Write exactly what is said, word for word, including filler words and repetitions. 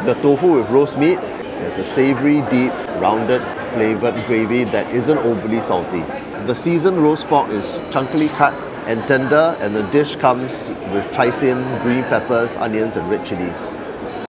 The tofu with roast meat is a savoury, deep, rounded, flavoured gravy that isn't overly salty. The seasoned roast pork is chunkily cut and tender, and the dish comes with chai sim, green peppers, onions and red chilies.